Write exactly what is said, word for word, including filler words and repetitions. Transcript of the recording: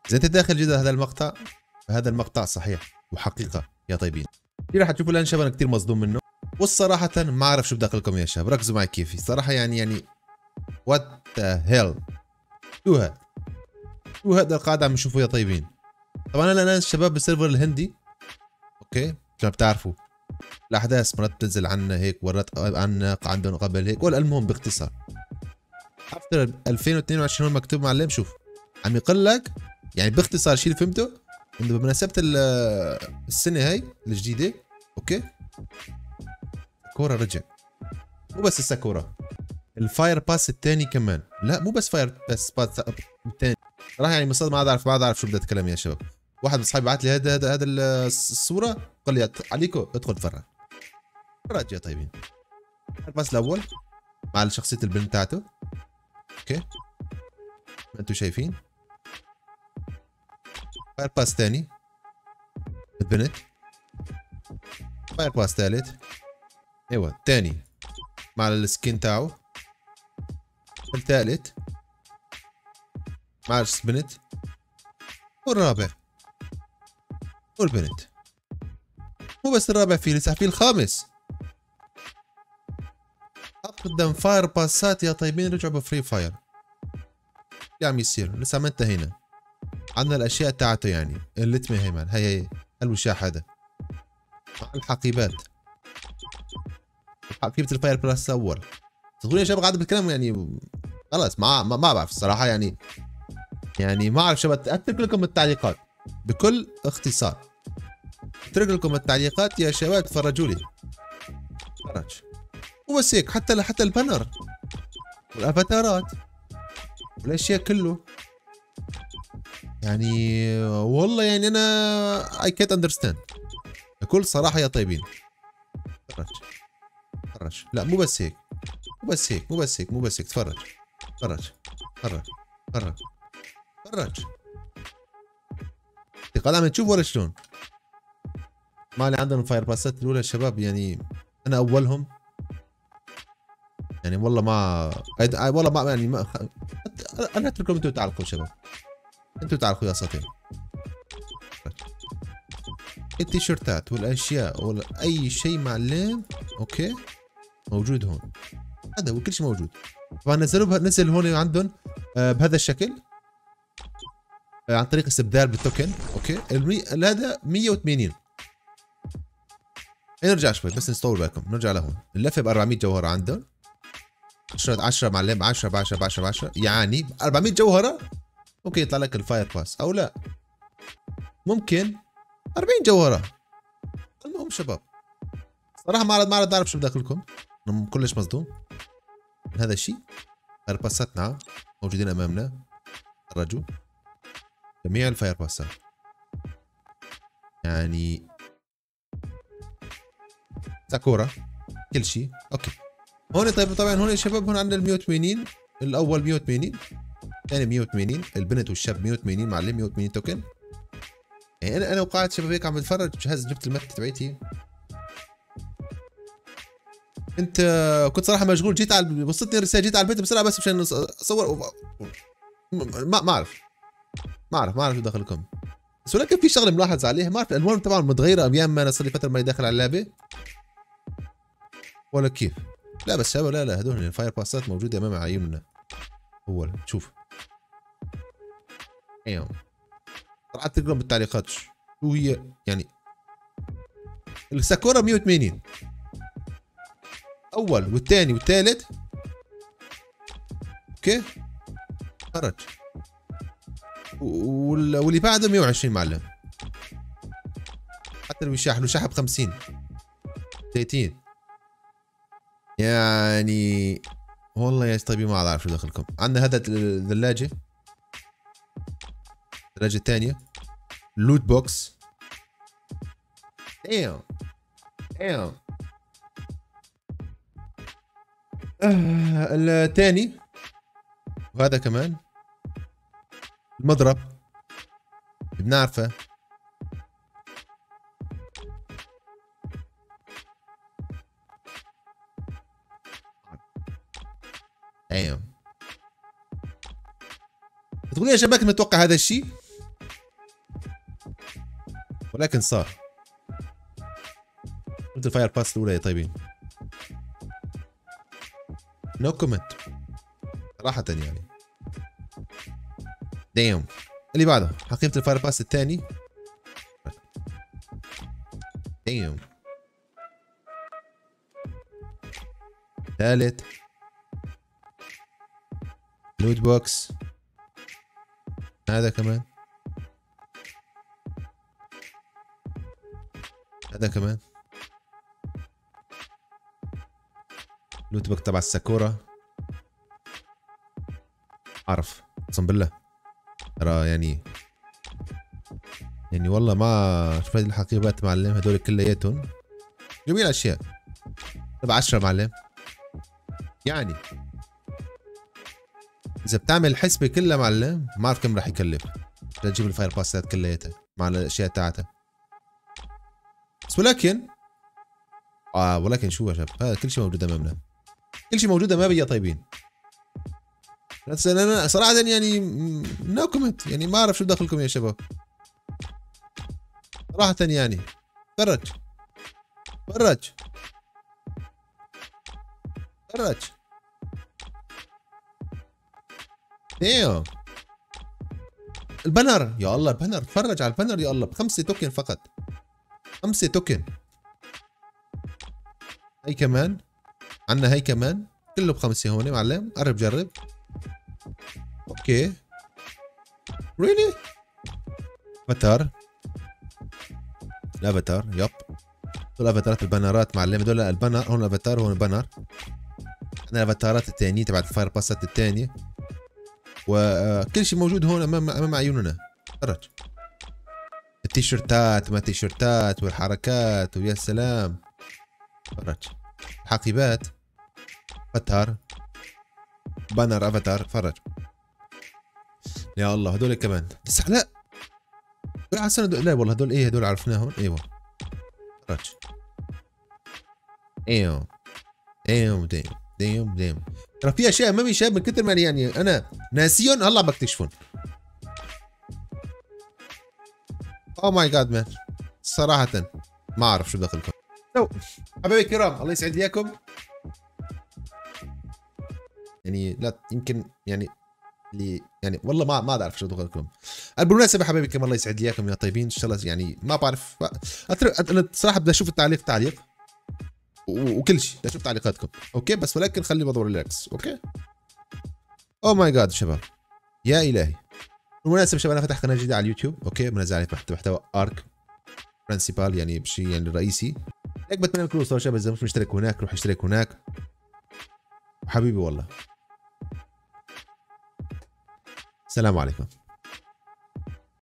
إذا أنت داخل جدا هذا المقطع فهذا المقطع صحيح وحقيقة يا طيبين. في راح تشوفوا الآن شباب أنا كثير مصدوم منه، والصراحة ما أعرف شو بداخلكم يا شباب، ركزوا معي كيفي صراحة يعني يعني وات ذا هيل شو هاد؟ شو هذا القاعدة عم نشوفه يا طيبين؟ طبعا أنا الآن الشباب بالسيرفر الهندي، أوكي؟ عشان بتعرفوا الأحداث مرات بتنزل عنا هيك ورات عنا عندهم قبل هيك، ولا المهم باختصار افتر ألفين واثنين وعشرين هون مكتوب معلم. شوف عم يقول لك يعني باختصار الشيء اللي فهمته انه بمناسبة السنة هاي الجديدة، اوكي ساكورا رجع، مو بس الساكورا الفاير باس الثاني كمان، لا مو بس فاير باس باس الثاني صراحة يعني مصدق ما عارف ما اعرف شو بدي اتكلم يا شباب. واحد من اصحابي بعث لي هذا هذا هذا الصورة قال لي عليكو ادخل تفرج تفرج يا طيبين. الباس الاول مع شخصية البنت تاعته، اوكي ما انتم شايفين. فاير باس ثاني البنت، فاير باس ثالث ايوه الثاني مع السكين تاعه، الثالث مع البنت، والرابع والبنت. مو بس الرابع، في لسه في الخامس. اقدم فاير باسات يا طيبين رجعوا بفري فاير. اللي عم يصير لسه ما انتهينا، عندنا الاشياء تاعته يعني اللتمه هي مان هي هي الوشاح هذا مع الحقيبات، حقيبه الفاير باس الاول. تقولون يا شباب قاعد بالكلام يعني خلاص ما ما, ما بعرف الصراحه يعني يعني ما اعرف شباب. اترك لكم التعليقات بكل اختصار، اترك لكم التعليقات يا شباب تفرجوا لي تفرج. وبس هيك، حتى حتى البانر والافاتارات والاشياء كله يعني والله يعني انا اي كانت اندرستاند بكل صراحه يا طيبين. تفرج تفرج لا مو بس هيك مو بس هيك مو بس هيك مو بس هيك تفرج تفرج تفرج تفرج تفرج. قاعد عم تشوف ولا شلون؟ ما اللي عندهم الفاير باسات الاولى الشباب يعني انا اولهم يعني والله ما والله ما يعني ما انا اترككم انتم تعلقوا شباب، انتم تعلقوا يا اساطير. التيشيرتات والاشياء ولا اي شيء معلم اوكي موجود هون، هذا وكل شيء موجود. طبعا نزلوا نزل هون عندهم آه بهذا الشكل آه عن طريق استبدال بالتوكن، اوكي المي... هذا مية وثمانين. نرجع شوي بس نطول بالكم، نرجع لهون اللفه ب أربعمية جوهره عندهم، عشرة عشرة معلم عشرة ب عشرة ب عشرة ب عشرة يعني ب أربعمية جوهره ممكن يطلع لك الفاير باس او لا ممكن أربعين جوهره. المهم شباب صراحه ما ما عاد اعرف شو بداخلكم، انا كلش مصدوم من هذا الشيء. فاير باسات نعم موجودين امامنا، تفرجوا جميع الفاير باسات يعني ساكورا كل شيء اوكي. هون طيب طبعا هون يا شباب هون عندنا ال مية وثمانين، الاول مية وثمانين الثاني مية وثمانين، البنت والشاب مية وثمانين معلم مية وثمانين توكن. يعني انا انا وقاعد شباب هيك عم بتفرج جهاز جبت المكتب تبعتي. انت كنت صراحه مشغول، جيت على وصلتني رساله جيت على البيت بسرعه بس مشان اصور ما ما اعرف ما اعرف ما اعرف شو دخلكم. بس ولكن في شغله ملاحظ عليها ما اعرف الالوان طبعا متغيره ايام ما انا صار لي فتره ما داخل على اللعبه ولا كيف. لا بس شباب لا لا هدول الفاير باسات موجوده امام عيوننا. اول شوف ايوه طلعت تقرا بالتعليقات شو هي يعني. الساكورا مية وثمانين اول والثاني والثالث اوكي فرج، واللي بعده مية وعشرين معلم. حتى الوشاح الوشاح ب خمسين ثلاثين يعني والله يا طيبين ما اعرف شو دخلكم. عندنا هذا الثلاجه الثلاجه الثانيه لوت بوكس دايم دايم آه الثاني وهذا كمان المضرب بنعرفه. ايوه تقولي يا شباب متوقع هذا الشيء ولكن صار. قلت الفاير باس الاولى يا طيبين. نو كومنت صراحة يعني. دايم. اللي بعده حقيبة الفاير باس الثاني. دايم. ثالث. لود بوكس. هذا كمان. هذا كمان. لوت بوك تبع الساكورا. اعرف اقسم بالله ترى يعني يعني والله ما شوف هذه الحقيبات معلم، هدول كلياتهم جميل اشياء تبع عشرة معلم. يعني اذا بتعمل حسبة كلها معلم ما بعرف كم راح يكلف تجيب الفاير باسات كلياتها مع الاشياء تاعتها. بس ولكن اه ولكن شو يا شباب، هذا كل شيء موجود امامنا، كل شيء موجود امامي يا طيبين. بس انا صراحة يعني نو كومنت، يعني ما اعرف شو دخلكم يا شباب صراحة يعني. فرج فرج فرج ايوه البنر يا الله، البنر تفرج على البنر يا الله، بخمسة توكن فقط، خمسة توكن. هي كمان عنا، هي كمان كله بخمسة هون معلم. قرب جرب. اوكي ريلي افاتار، الافاتار يب، هدول افاتارات البنرات معلم، هدول البنر، هون الافاتار هون البنر. عندنا الافاتارات الثانية تبعت الفاير باسات الثانية، وكل شيء موجود هون امام امام عيوننا. تفرج التيشيرتات ما تيشيرتات والحركات ويا سلام. تفرج حقيبات افاتار بانر افاتار. تفرج يا الله هدول كمان. بس لا هدول على السنة، لا والله هدول ايه، هدول عرفناهم. ايوه تفرج ايوه ايوه دايم دايم دايم. ترى في اشياء امامي شاب من كثر ما يعني انا ناسيهم هلا بكتشفهم. اوه ماي جاد مان صراحة ما اعرف شو دخلكم. لو حبايبي الكرام الله يسعد لي اياكم. يعني لا يمكن يعني اللي يعني والله ما ما بعرف شو دخلكم. بالمناسبة حبايبي الكرام الله يسعد لي اياكم يا طيبين ان شاء الله. يعني ما بعرف انا صراحة بدي اشوف التعليق تعليق وكل شيء، بدي اشوف تعليقاتكم اوكي، بس ولكن خلي الموضوع ريلاكس اوكي. اوه ماي جاد شباب يا الهي. بالمناسبة شباب انا فتحت قناة جديدة على اليوتيوب اوكي، بنزل عليه محتوى ارك برنسيبال يعني بشيء يعني الرئيسي. هيك بتمنى منكم توصلوا شباب، اذا مش مشترك هناك روح اشترك هناك. حبيبي والله السلام عليكم.